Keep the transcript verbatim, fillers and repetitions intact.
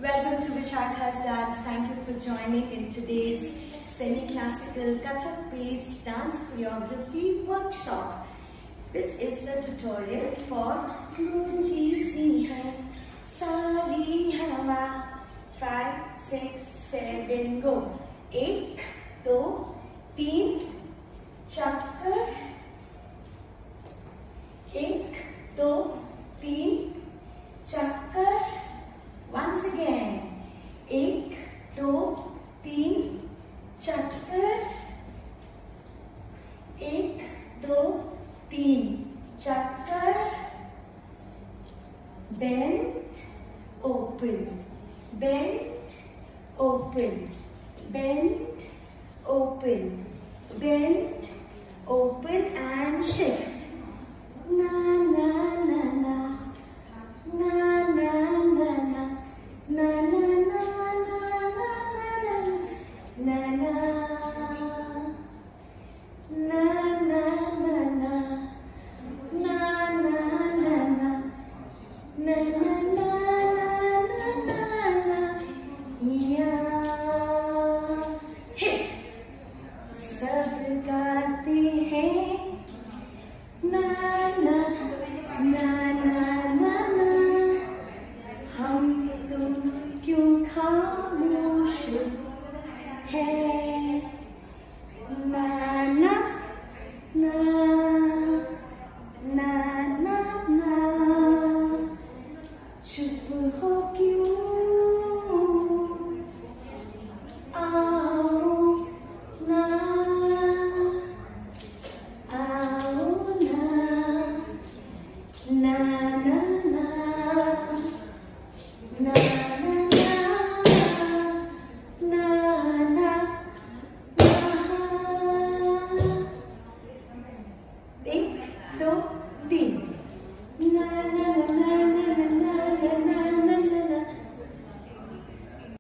Welcome to Vishakha's Dance. Thank you for joining in today's semi-classical Kathak-based dance choreography workshop. This is the tutorial for Munji Sinha Sari Hawa. Five, six, seven, go. Ek, do, teen, chakkar. Ek, do, teen, chakkar. Once again. Ek, do, teen, chakkar. Ek, do, teen, chakkar. Bend, open. Bend, open. Bend, open. Bend, open and shift. Na na na na. Na na na na. Na na na na na na na na. Na na na na. Na na na na. Na na na. सब गाते हैं ना ना ना ना ना ना, हम तुम क्यों खामोश है। ना ना ना ना ना ना, चुप हो क्यों। Ding, na na na.